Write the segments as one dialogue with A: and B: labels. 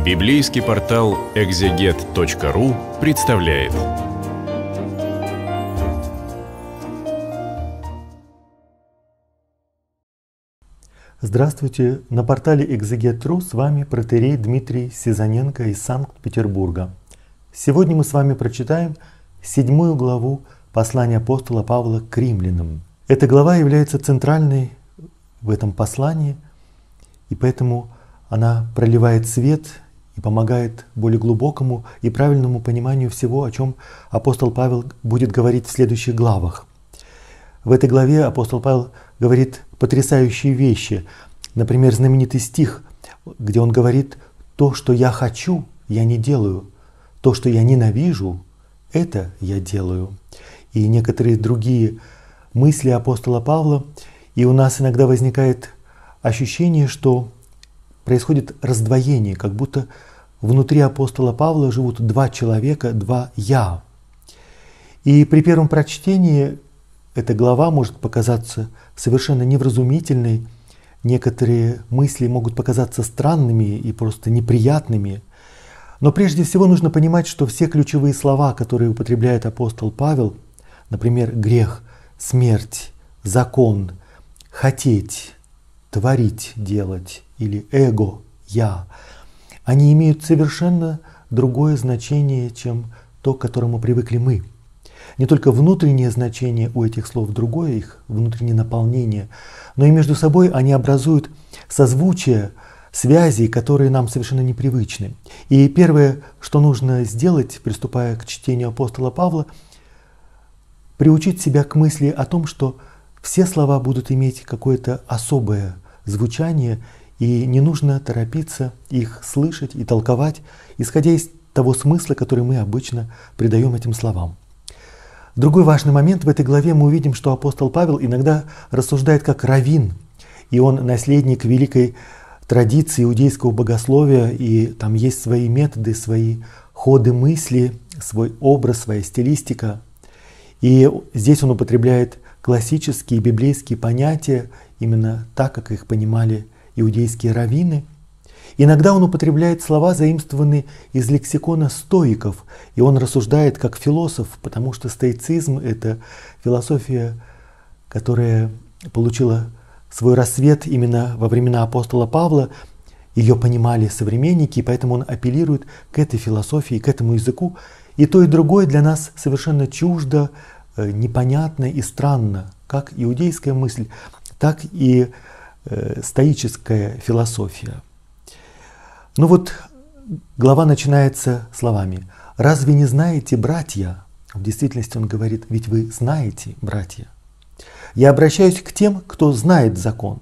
A: Библейский портал экзегет.ру представляет.
B: Здравствуйте! На портале Экзегет.ру с вами протоиерей Дмитрий Сизаненко из Санкт-Петербурга. Сегодня мы с вами прочитаем 7 главу послания апостола Павла к римлянам. Эта глава является центральной в этом послании, и поэтому она проливает свет и помогает более глубокому и правильному пониманию всего, о чем апостол Павел будет говорить в следующих главах. В этой главе апостол Павел говорит потрясающие вещи. Например, знаменитый стих, где он говорит: «То, что я хочу, я не делаю. То, что я ненавижу, это я делаю». И некоторые другие мысли апостола Павла. И у нас иногда возникает ощущение, что происходит раздвоение, как будто внутри апостола Павла живут два человека, два «я». И при первом прочтении эта глава может показаться совершенно невразумительной, некоторые мысли могут показаться странными и просто неприятными. Но прежде всего нужно понимать, что все ключевые слова, которые употребляет апостол Павел, например, грех, смерть, закон, хотеть, творить, делать или эго, я, они имеют совершенно другое значение, чем то, к которому привыкли мы. Не только внутреннее значение у этих слов другое, их внутреннее наполнение, но и между собой они образуют созвучие, связи, которые нам совершенно непривычны. И первое, что нужно сделать, приступая к чтению апостола Павла, приучить себя к мысли о том, что все слова будут иметь какое-то особое звучание, и не нужно торопиться их слышать и толковать, исходя из того смысла, который мы обычно придаем этим словам. Другой важный момент в этой главе: мы увидим, что апостол Павел иногда рассуждает как раввин, и он наследник великой традиции иудейского богословия, и там есть свои методы, свои ходы мысли, свой образ, своя стилистика. И здесь он употребляет классические библейские понятия именно так, как их понимали иудейские раввины. Иногда он употребляет слова, заимствованные из лексикона стоиков, и он рассуждает как философ, потому что стоицизм — это философия, которая получила свой рассвет именно во времена апостола Павла. Ее понимали современники, и поэтому он апеллирует к этой философии, к этому языку. И то, и другое для нас совершенно чуждо, непонятно и странно, как иудейская мысль, так и стоическая философия. Ну вот, глава начинается словами: «Разве не знаете, братья?» В действительности он говорит: «Ведь вы знаете, братья. Я обращаюсь к тем, кто знает закон,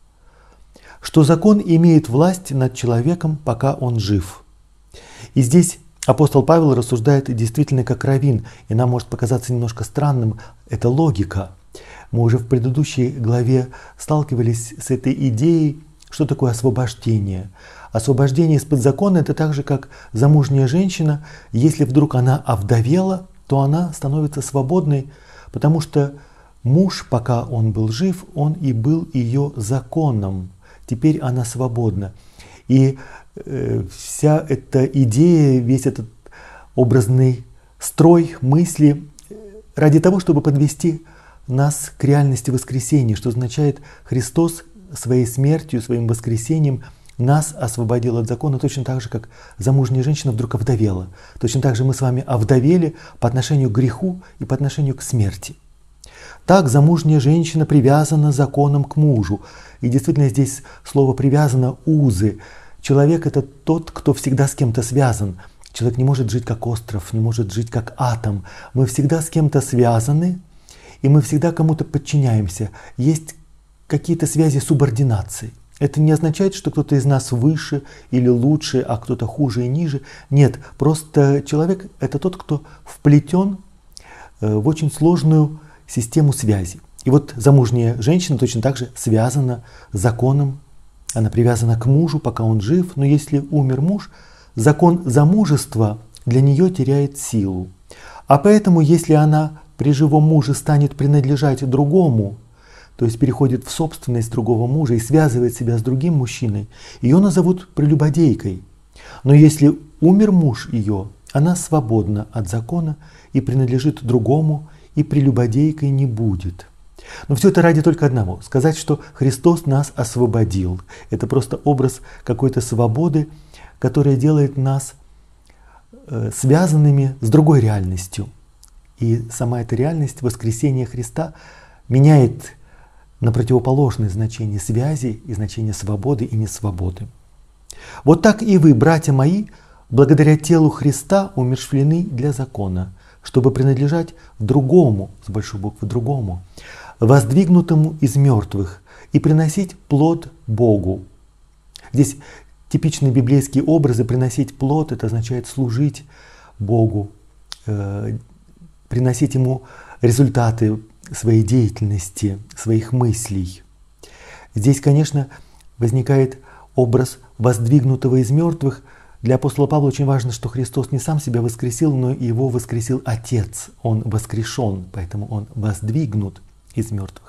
B: что закон имеет власть над человеком, пока он жив». И здесь апостол Павел рассуждает действительно как раввин, и нам может показаться немножко странным эта логика. Мы уже в предыдущей главе сталкивались с этой идеей, что такое освобождение. Освобождение из-под закона — это так же, как замужняя женщина. Если вдруг она овдовела, то она становится свободной, потому что муж, пока он был жив, он и был ее законом. Теперь она свободна. И вся эта идея, весь этот образный строй мысли ради того, чтобы подвести нас к реальности воскресения, что означает: Христос своей смертью, своим воскресением нас освободил от закона, точно так же, как замужняя женщина вдруг овдовела. Точно так же мы с вами овдовели по отношению к греху и по отношению к смерти. Так замужняя женщина привязана законом к мужу. И действительно здесь слово «привязано» — узы. Человек — это тот, кто всегда с кем-то связан. Человек не может жить как остров, не может жить как атом. Мы всегда с кем-то связаны, и мы всегда кому-то подчиняемся. Есть какие-то связи субординации. Это не означает, что кто-то из нас выше или лучше, а кто-то хуже и ниже. Нет, просто человек — это тот, кто вплетен в очень сложную систему связей. И вот замужняя женщина точно так же связана с законом. Она привязана к мужу, пока он жив, но если умер муж, закон замужества для нее теряет силу. А поэтому, если она при живом муже станет принадлежать другому, то есть переходит в собственность другого мужа и связывает себя с другим мужчиной, ее назовут прелюбодейкой. Но если умер муж ее, она свободна от закона и принадлежит другому, и прелюбодейкой не будет. Но все это ради только одного – сказать, что Христос нас освободил. Это просто образ какой-то свободы, которая делает нас связанными с другой реальностью. И сама эта реальность воскресения Христа меняет на противоположное значение связи и значение свободы и несвободы. Вот так и вы, братья мои, благодаря телу Христа умерщвлены для закона, чтобы принадлежать другому, с большой буквы другому, воздвигнутому из мертвых, и приносить плод Богу. Здесь типичные библейские образы. Приносить плод — это означает служить Богу, приносить Ему результаты своей деятельности, своих мыслей. Здесь, конечно, возникает образ воздвигнутого из мертвых. Для апостола Павла очень важно, что Христос не сам себя воскресил, но его воскресил Отец. Он воскрешен, поэтому он воздвигнут из мертвых.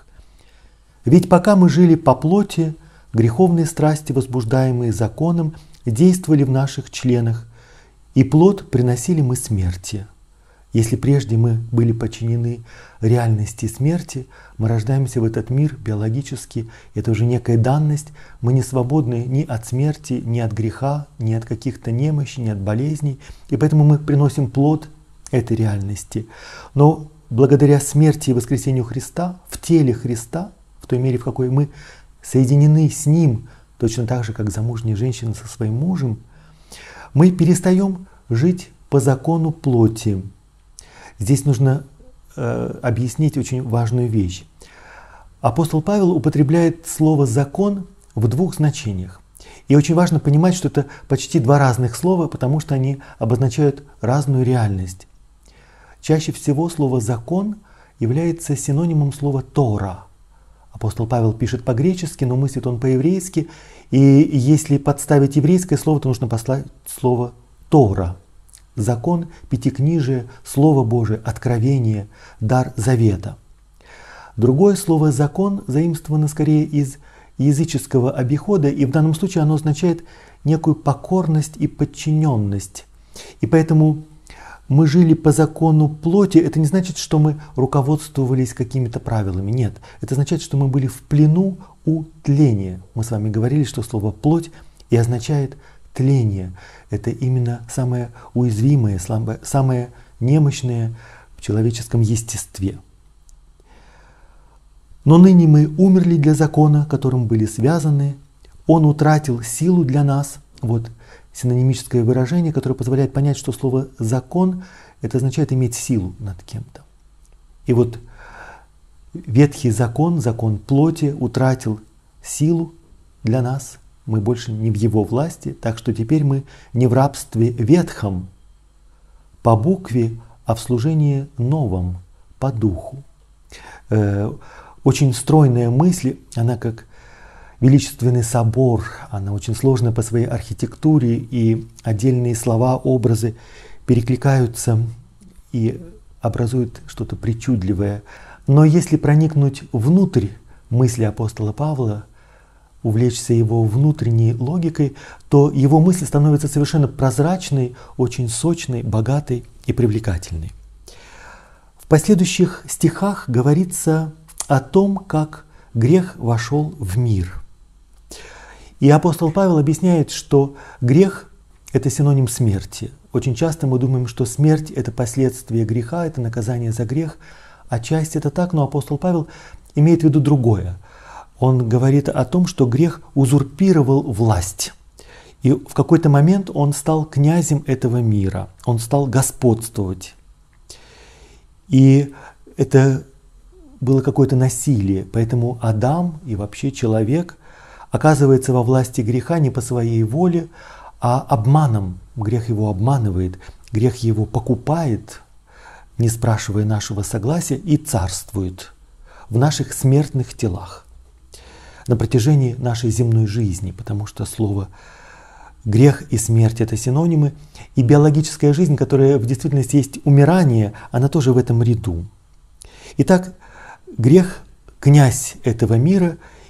B: Ведь пока мы жили по плоти, греховные страсти, возбуждаемые законом, действовали в наших членах, и плод приносили мы смерти. Если прежде мы были подчинены реальности смерти, мы рождаемся в этот мир биологически, это уже некая данность, мы не свободны ни от смерти, ни от греха, ни от каких-то немощей, ни от болезней, и поэтому мы приносим плод этой реальности. Но благодаря смерти и воскресению Христа, в теле Христа, в той мере, в какой мы соединены с Ним, точно так же, как замужняя женщина со своим мужем, мы перестаем жить по закону плоти. Здесь нужно объяснить очень важную вещь. Апостол Павел употребляет слово «закон» в двух значениях. И очень важно понимать, что это почти два разных слова, потому что они обозначают разную реальность. Чаще всего слово «закон» является синонимом слова «тора». Апостол Павел пишет по-гречески, но мыслит он по-еврейски. И если подставить еврейское слово, то нужно поставить слово «тора». Закон, пятикнижие, Слово Божие, откровение, дар завета. Другое слово «закон» заимствовано скорее из языческого обихода, и в данном случае оно означает некую покорность и подчиненность. И поэтому мы жили по закону плоти. Это не значит, что мы руководствовались какими-то правилами. Нет, это означает, что мы были в плену у тления. Мы с вами говорили, что слово «плоть» и означает тление. Это именно самое уязвимое, самое немощное в человеческом естестве. Но ныне мы умерли для закона, которым были связаны. Он утратил силу для нас. Вот синонимическое выражение, которое позволяет понять, что слово «закон» это означает иметь силу над кем-то. И вот ветхий закон, закон плоти, утратил силу для нас. Мы больше не в его власти, так что теперь мы не в рабстве ветхом по букве, а в служении новом по духу. Очень стройная мысль, она как величественный собор, она очень сложная по своей архитектуре, и отдельные слова, образы перекликаются и образуют что-то причудливое. Но если проникнуть внутрь мысли апостола Павла, увлечься его внутренней логикой, то его мысль становится совершенно прозрачной, очень сочной, богатой и привлекательной. В последующих стихах говорится о том, как грех вошел в мир. И апостол Павел объясняет, что грех – это синоним смерти. Очень часто мы думаем, что смерть – это последствие греха, это наказание за грех. Отчасти это так, но апостол Павел имеет в виду другое. Он говорит о том, что грех узурпировал власть. И в какой-то момент он стал князем этого мира, он стал господствовать. И это было какое-то насилие, поэтому Адам и вообще человек оказывается во власти греха не по своей воле, а обманом. Грех его обманывает, грех его покупает, не спрашивая нашего согласия, и царствует в наших смертных телах на протяжении нашей земной жизни, потому что слово грех и смерть — это синонимы, и биологическая жизнь, которая в действительности есть умирание, она тоже в этом ряду. Итак, грех — князь этого мира,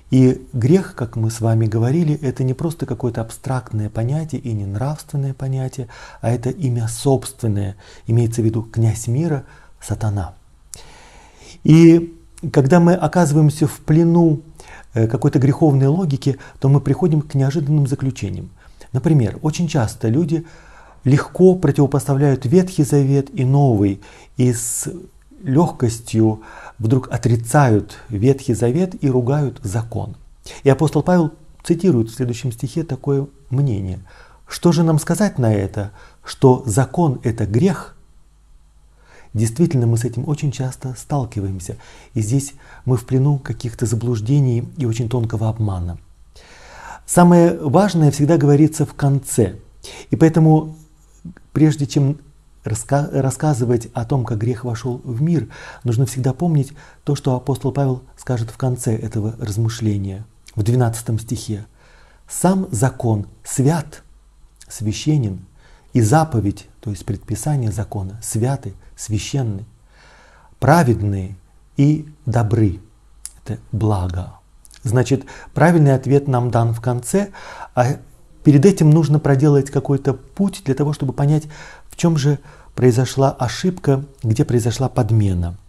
B: И грех, как мы с вами говорили, это не просто какое-то абстрактное понятие и не нравственное понятие, а это имя собственное, имеется в виду князь мира, сатана. И когда мы оказываемся в плену какой-то греховной логики, то мы приходим к неожиданным заключениям. Например, очень часто люди легко противопоставляют Ветхий Завет и Новый, и с легкостью вдруг отрицают Ветхий Завет и ругают закон. И апостол Павел цитирует в следующем стихе такое мнение. Что же нам сказать на это? Что закон – это грех? Действительно, мы с этим очень часто сталкиваемся. И здесь мы в плену каких-то заблуждений и очень тонкого обмана. Самое важное всегда говорится в конце. И поэтому, прежде чем рассказывать о том, как грех вошел в мир, нужно всегда помнить то, что апостол Павел скажет в конце этого размышления, в 12 стихе. «Сам закон свят, священен, и заповедь, то есть предписание закона, святы, священны, праведные и добры». Это благо. Значит, правильный ответ нам дан в конце, а перед этим нужно проделать какой-то путь для того, чтобы понять, в чем же произошла ошибка, где произошла подмена.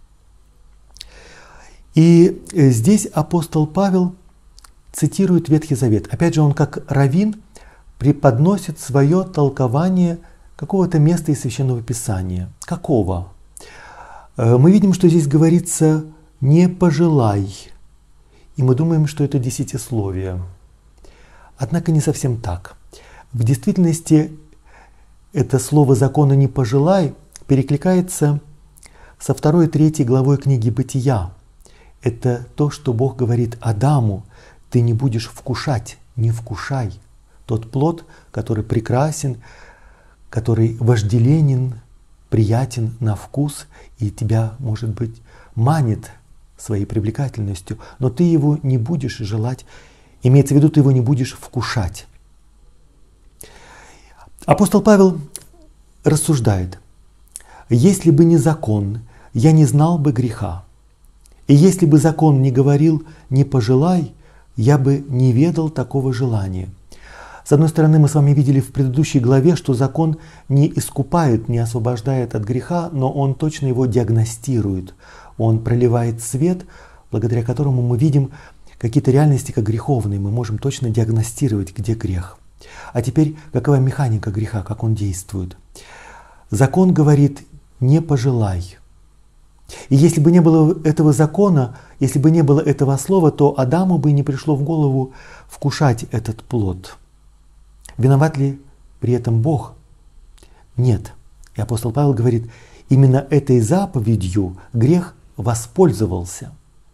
B: И здесь апостол Павел цитирует Ветхий Завет. Опять же, он как раввин преподносит свое толкование какого-то места из Священного Писания. Какого? Мы видим, что здесь говорится «не пожелай». И мы думаем, что это десятисловие. Однако не совсем так. В действительности это слово «закона не пожелай» перекликается со 2 и 3 главой книги «Бытия». Это то, что Бог говорит Адаму: «Ты не будешь вкушать, не вкушай тот плод, который прекрасен, который вожделенен, приятен на вкус и тебя, может быть, манит своей привлекательностью, но ты его не будешь желать». Имеется в виду, ты его не будешь вкушать. Апостол Павел рассуждает: «Если бы не закон, я не знал бы греха. И если бы закон не говорил «не пожелай», я бы не ведал такого желания». С одной стороны, мы с вами видели в предыдущей главе, что закон не искупает, не освобождает от греха, но он точно его диагностирует. Он проливает свет, благодаря которому мы видим какие-то реальности как греховные. Мы можем точно диагностировать, где грех. А теперь, какова механика греха, как он действует? Закон говорит «не пожелай». И если бы не было этого закона, если бы не было этого слова, то Адаму бы не пришло в голову вкушать этот плод. Виноват ли при этом Бог? Нет. И апостол Павел говорит, именно этой заповедью грех воспользовался.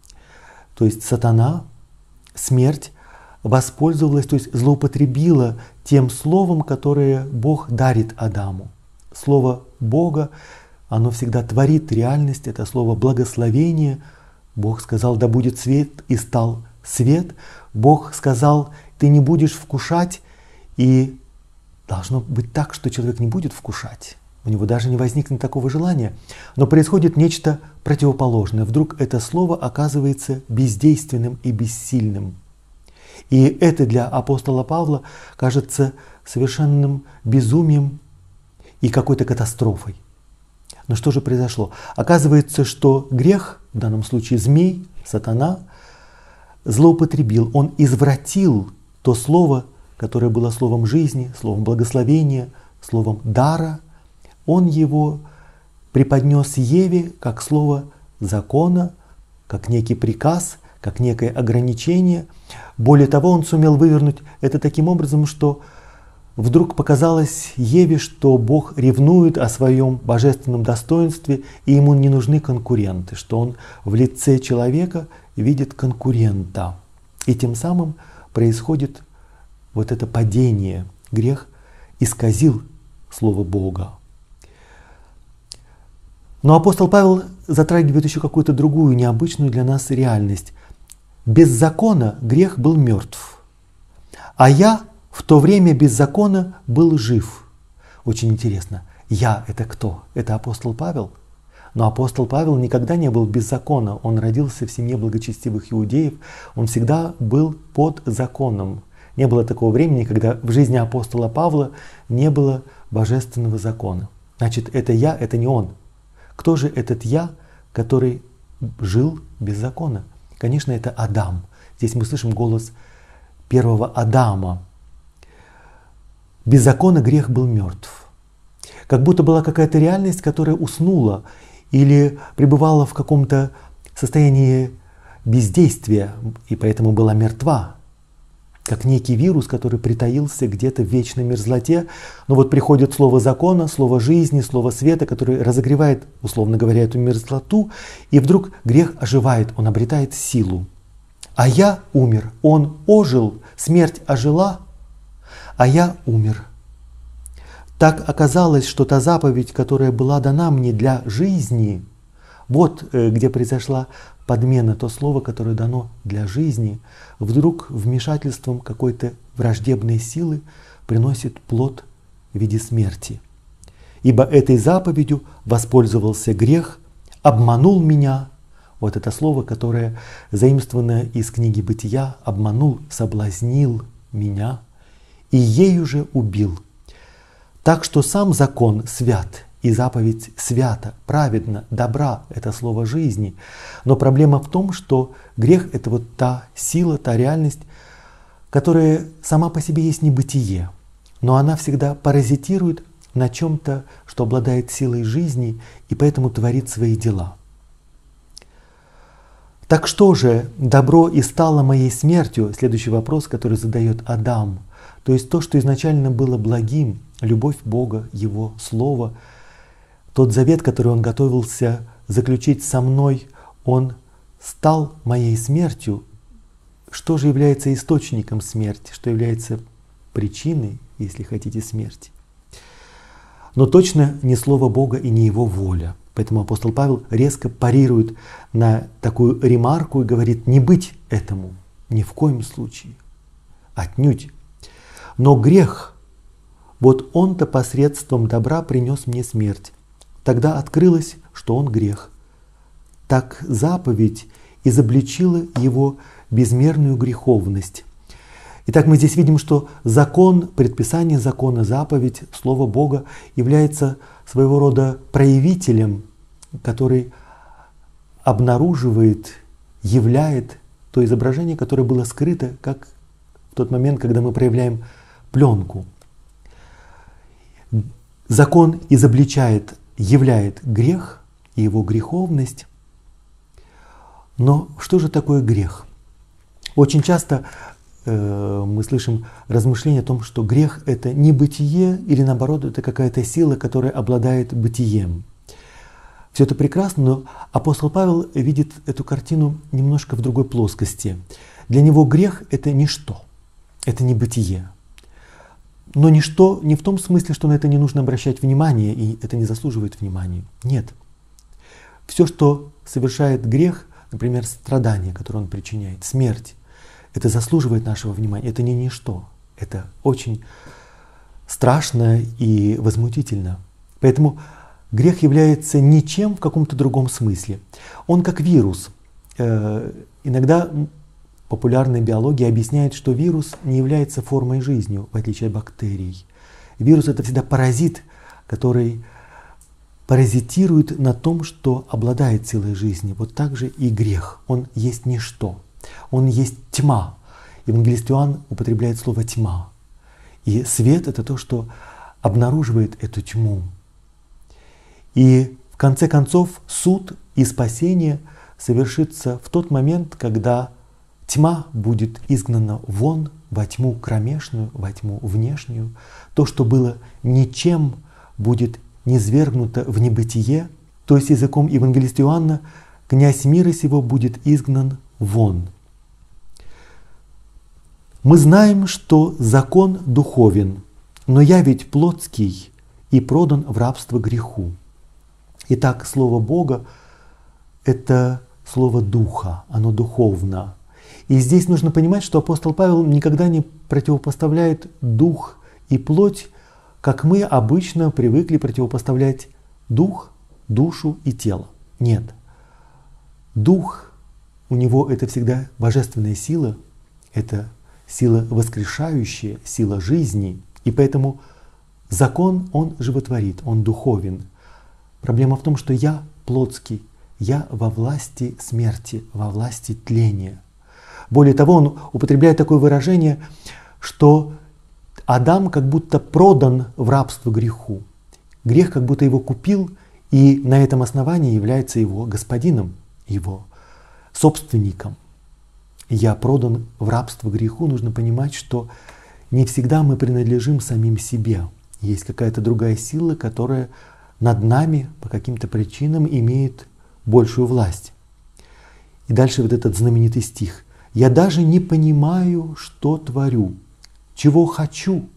B: То есть сатана, смерть, воспользовалась, то есть злоупотребила тем словом, которое Бог дарит Адаму. Слово Бога, оно всегда творит реальность, это слово благословение. Бог сказал: да будет свет, и стал свет. Бог сказал: ты не будешь вкушать, и должно быть так, что человек не будет вкушать. У него даже не возникнет такого желания. Но происходит нечто противоположное. Вдруг это слово оказывается бездейственным и бессильным. И это для апостола Павла кажется совершенным безумием и какой-то катастрофой. Но что же произошло? Оказывается, что грех, в данном случае змей, сатана, злоупотребил, он извратил то слово, которое было словом жизни, словом благословения, словом дара. Он его преподнес Еве как слово закона, как некий приказ, как некое ограничение. Более того, он сумел вывернуть это таким образом, что вдруг показалось Еве, что Бог ревнует о своем божественном достоинстве, и ему не нужны конкуренты, что он в лице человека видит конкурента. И тем самым происходит вот это падение. Грех исказил слово Бога. Но апостол Павел затрагивает еще какую-то другую, необычную для нас реальность. Без закона грех был мертв, а я в то время без закона был жив. Очень интересно. Я — это кто? Это апостол Павел? Но апостол Павел никогда не был без закона. Он родился в семье благочестивых иудеев. Он всегда был под законом. Не было такого времени, когда в жизни апостола Павла не было божественного закона. Значит, это я, это не он. Кто же этот я, который жил без закона? Конечно, это Адам. Здесь мы слышим голос первого Адама. Без закона грех был мертв. Как будто была какая-то реальность, которая уснула или пребывала в каком-то состоянии бездействия, и поэтому была мертва. Как некий вирус, который притаился где-то в вечной мерзлоте. Но вот приходит слово закона, слово жизни, слово света, который разогревает, условно говоря, эту мерзлоту, и вдруг грех оживает, он обретает силу. А я умер, он ожил, смерть ожила, а я умер. Так оказалось, что та заповедь, которая была дана мне для жизни, вот где произошла подмена, то слово, которое дано для жизни, вдруг вмешательством какой-то враждебной силы приносит плод в виде смерти. Ибо этой заповедью воспользовался грех, обманул меня. Вот это слово, которое заимствовано из книги Бытия, обманул, соблазнил меня и ею же убил. Так что сам закон свят, и заповедь свята, праведна, добра – это слово жизни. Но проблема в том, что грех – это вот та сила, та реальность, которая сама по себе есть небытие, но она всегда паразитирует на чем-то, что обладает силой жизни, и поэтому творит свои дела. Так что же добро и стало моей смертью? Следующий вопрос, который задает Адам. То есть то, что изначально было благим, любовь Бога, Его Слово, тот завет, который Он готовился заключить со мной, он стал моей смертью. Что же является источником смерти? Что является причиной, если хотите, смерти? Но точно не слово Бога и не Его воля. Поэтому апостол Павел резко парирует на такую ремарку и говорит: не быть этому ни в коем случае, отнюдь. Но грех, вот он-то посредством добра принес мне смерть. Тогда открылось, что он грех. Так заповедь изобличила его безмерную греховность. Итак, мы здесь видим, что закон, предписание закона, заповедь, Слово Бога является своего рода проявителем, который обнаруживает, являет то изображение, которое было скрыто, как в тот момент, когда мы проявляем пленку. Закон изобличает, являет грех и его греховность. Но что же такое грех? Очень часто мы слышим размышления о том, что грех – это не бытие, или наоборот, это какая-то сила, которая обладает бытием. Все это прекрасно, но апостол Павел видит эту картину немножко в другой плоскости. Для него грех – это ничто, это не бытие. Но ничто не в том смысле, что на это не нужно обращать внимание, и это не заслуживает внимания. Нет. Все, что совершает грех, например, страдания, которые он причиняет, смерть, это заслуживает нашего внимания. Это не ничто. Это очень страшно и возмутительно. Поэтому грех является ничем в каком-то другом смысле. Он как вирус. Иногда популярная биология объясняет, что вирус не является формой жизни, в отличие от бактерий. Вирус — это всегда паразит, который паразитирует на том, что обладает силой жизни. Вот так же и грех. Он есть ничто. Он есть тьма. Евангелист Иоанн употребляет слово «тьма». И свет — это то, что обнаруживает эту тьму. И в конце концов суд и спасение совершится в тот момент, когда тьма будет изгнана вон, во тьму кромешную, во тьму внешнюю. То, что было ничем, будет низвергнуто в небытие. То есть языком евангелиста Иоанна князь мира сего будет изгнан вон. Мы знаем, что закон духовен, но я ведь плотский и продан в рабство греху. Итак, слово Бога — это слово Духа, оно духовно. И здесь нужно понимать, что апостол Павел никогда не противопоставляет дух и плоть, как мы обычно привыкли противопоставлять дух душу и тело. Нет. Дух у него это всегда божественная сила, это сила воскрешающая, сила жизни. И поэтому закон, он животворит, он духовен. Проблема в том, что я плотский, я во власти смерти, во власти тления. Более того, он употребляет такое выражение, что Адам как будто продан в рабство греху. Грех как будто его купил, и на этом основании является его господином, его собственником. Я продан в рабство греху. Нужно понимать, что не всегда мы принадлежим самим себе. Есть какая-то другая сила, которая над нами по каким-то причинам имеет большую власть. И дальше вот этот знаменитый стих. «Я даже не понимаю, что творю, чего хочу,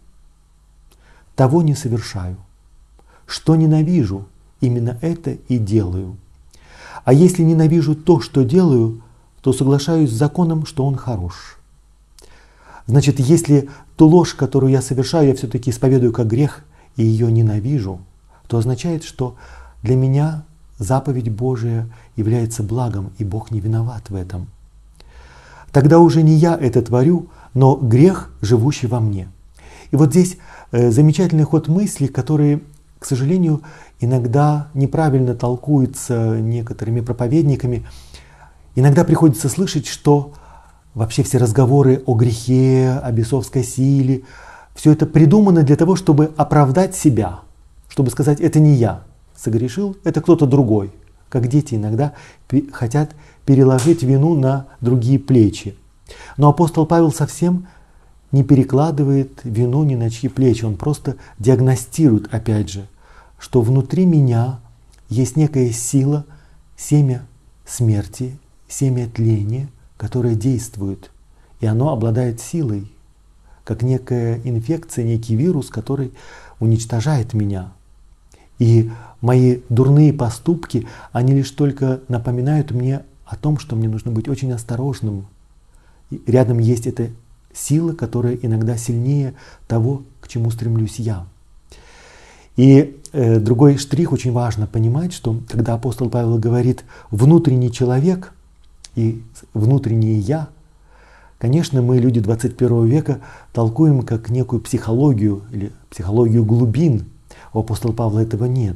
B: того не совершаю. Что ненавижу, именно это и делаю. А если ненавижу то, что делаю, то соглашаюсь с законом, что он хорош». Значит, если ту ложь, которую я совершаю, я все-таки исповедую как грех и ее ненавижу, то означает, что для меня заповедь Божия является благом, и Бог не виноват в этом. Тогда уже не я это творю, но грех, живущий во мне. И вот здесь замечательный ход мысли, которые, к сожалению, иногда неправильно толкуются некоторыми проповедниками. Иногда приходится слышать, что вообще все разговоры о грехе, о бесовской силе, все это придумано для того, чтобы оправдать себя, чтобы сказать, это не я согрешил, это кто-то другой. Как дети иногда хотят переложить вину на другие плечи. Но апостол Павел совсем не перекладывает вину ни на чьи плечи, он просто диагностирует, опять же, что внутри меня есть некая сила, семя смерти, семя тления, которое действует, и оно обладает силой, как некая инфекция, некий вирус, который уничтожает меня. И мои дурные поступки, они лишь только напоминают мне о том, что мне нужно быть очень осторожным. И рядом есть эта сила, которая иногда сильнее того, к чему стремлюсь я. И другой штрих, очень важно понимать, что когда апостол Павел говорит «внутренний человек» и «внутреннее я», конечно, мы, люди 21 века, толкуем как некую психологию или психологию глубин. У апостола Павла этого нет.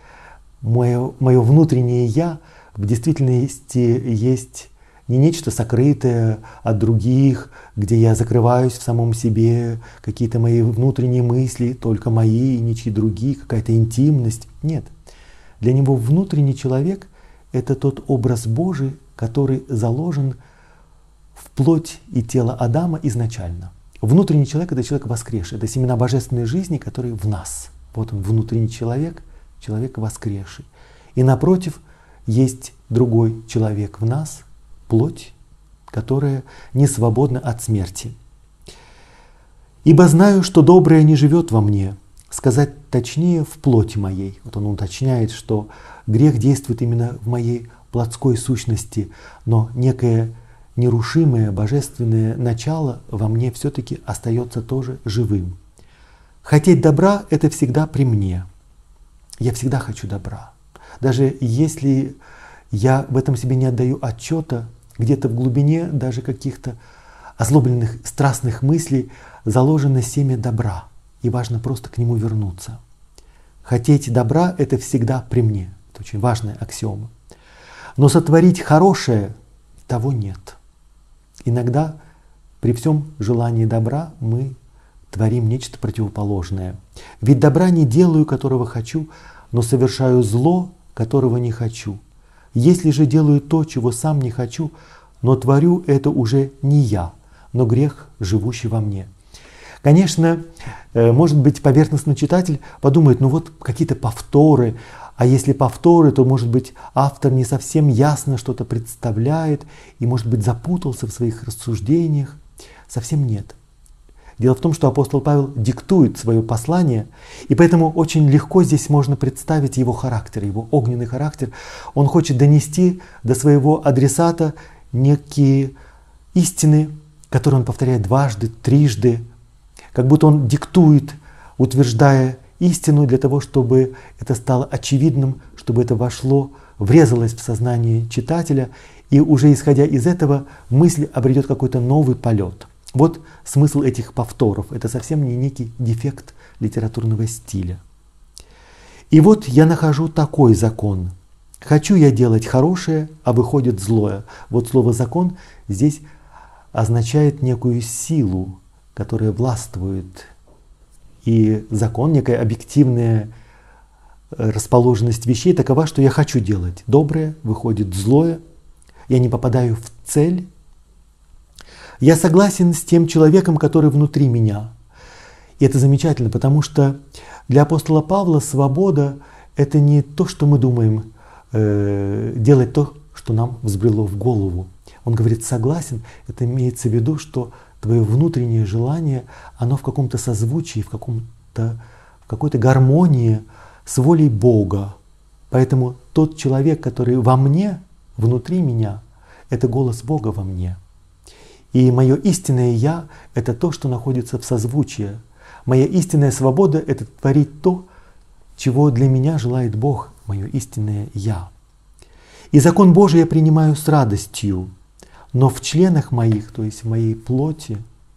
B: Мое внутреннее «я» в действительности есть не нечто сокрытое от других, где я закрываюсь в самом себе, какие-то мои внутренние мысли, только мои и ничьи другие, какая-то интимность. Нет. Для него внутренний человек — это тот образ Божий, который заложен в плоть и тело Адама изначально. Внутренний человек — это человек воскресший, это семена божественной жизни, которые в нас. Вот он, внутренний человек, человек воскресший. И напротив есть другой человек в нас, плоть, которая не свободна от смерти. «Ибо знаю, что доброе не живет во мне, сказать точнее, в плоти моей». Вот он уточняет, что грех действует именно в моей плотской сущности, но некое нерушимое божественное начало во мне все-таки остается тоже живым. Хотеть добра — это всегда при мне. Я всегда хочу добра. Даже если я в этом себе не отдаю отчета, где-то в глубине даже каких-то озлобленных страстных мыслей заложено семя добра. И важно просто к нему вернуться. Хотеть добра — это всегда при мне. Это очень важная аксиома. Но сотворить хорошее — того нет. Иногда при всем желании добра мы творим нечто противоположное. Ведь добра не делаю, которого хочу, но совершаю зло, которого не хочу. Если же делаю то, чего сам не хочу, но творю это уже не я, но грех, живущий во мне. Конечно, может быть, поверхностный читатель подумает, ну вот какие-то повторы, а если повторы, то, может быть, автор не совсем ясно что-то представляет и, может быть, запутался в своих рассуждениях. Совсем нет. Дело в том, что апостол Павел диктует свое послание, и поэтому очень легко здесь можно представить его характер, его огненный характер. Он хочет донести до своего адресата некие истины, которые он повторяет дважды, трижды, как будто он диктует, утверждая истину для того, чтобы это стало очевидным, чтобы это вошло, врезалось в сознание читателя, и уже исходя из этого мысль обретет какой-то новый полет. Вот смысл этих повторов. Это совсем не некий дефект литературного стиля. И вот я нахожу такой закон. Хочу я делать хорошее, а выходит злое. Вот слово «закон» здесь означает некую силу, которая властвует. И закон, некая объективная расположенность вещей такова, что я хочу делать доброе, выходит злое, я не попадаю в цель. Я согласен с тем человеком, который внутри меня. И это замечательно, потому что для апостола Павла свобода – это не то, что мы думаем, делать то, что нам взбрело в голову. Он говорит «согласен», это имеется в виду, что твое внутреннее желание, оно в каком-то созвучии, в какой-то гармонии с волей Бога. Поэтому тот человек, который во мне, внутри меня, это голос Бога во мне. И мое истинное «я» — это то, что находится в созвучии. Моя истинная свобода — это творить то, чего для меня желает Бог, мое истинное «я». И закон Божий я принимаю с радостью, но в членах моих, то есть в моей плоти,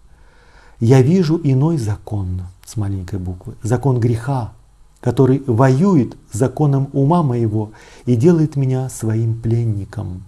B: я вижу иной закон с маленькой буквы, закон греха, который воюет с законом ума моего и делает меня своим пленником.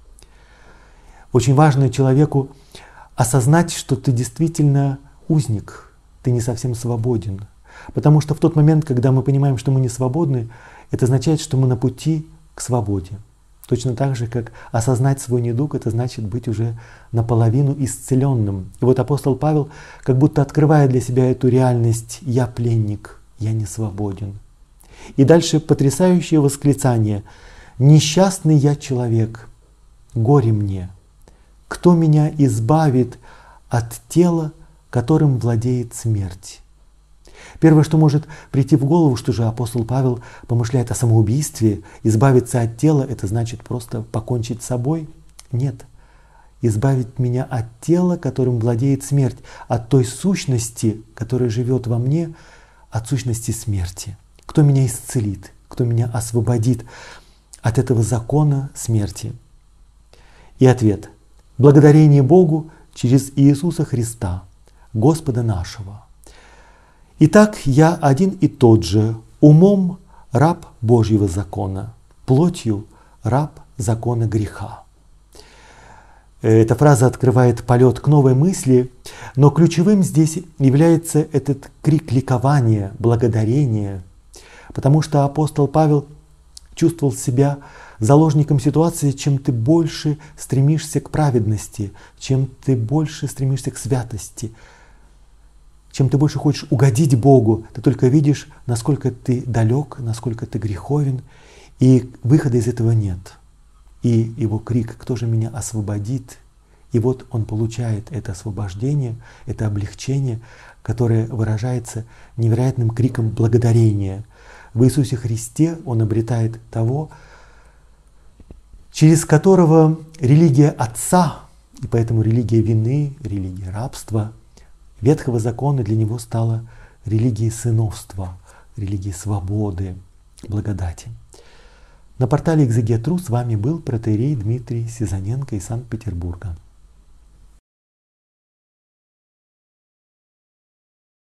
B: Очень важно человеку осознать, что ты действительно узник, ты не совсем свободен. Потому что в тот момент, когда мы понимаем, что мы не свободны, это означает, что мы на пути к свободе. Точно так же, как осознать свой недуг, это значит быть уже наполовину исцеленным. И вот апостол Павел как будто открывает для себя эту реальность «я пленник, я не свободен». И дальше потрясающее восклицание «Несчастный я человек, горе мне! Кто меня избавит от тела, которым владеет смерть?» Первое, что может прийти в голову, что же апостол Павел помышляет о самоубийстве, избавиться от тела, это значит просто покончить с собой? Нет. Избавить меня от тела, которым владеет смерть, от той сущности, которая живет во мне, от сущности смерти. Кто меня исцелит, кто меня освободит от этого закона смерти? И ответ. Благодарение Богу через Иисуса Христа, Господа нашего. Итак, я один и тот же, умом раб Божьего закона, плотью раб закона греха. Эта фраза открывает полет к новой мысли, но ключевым здесь является этот крик ликования, благодарения, потому что апостол Павел чувствовал себя заложником ситуации, чем ты больше стремишься к праведности, чем ты больше стремишься к святости, чем ты больше хочешь угодить Богу, ты только видишь, насколько ты далек, насколько ты греховен, и выхода из этого нет. И его крик «Кто же меня освободит?» И вот он получает это освобождение, это облегчение, которое выражается невероятным криком благодарения. В Иисусе Христе он обретает того, через которого религия Отца, и поэтому религия вины, религия рабства, Ветхого закона для него стала религией сыновства, религией свободы, благодати. На портале Экзегет.ру с вами был протоиерей Дмитрий Сизаненко из Санкт-Петербурга.